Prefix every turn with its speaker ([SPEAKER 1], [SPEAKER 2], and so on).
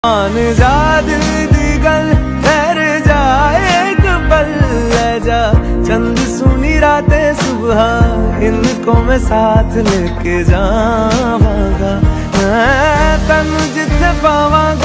[SPEAKER 1] मान जा दिल दी गल ठहर जा एक पल ले जा चंद सुनी रातें सुबह इनको मैं साथ लेके जावांगा मैं तन्नू जिथे पावांगा।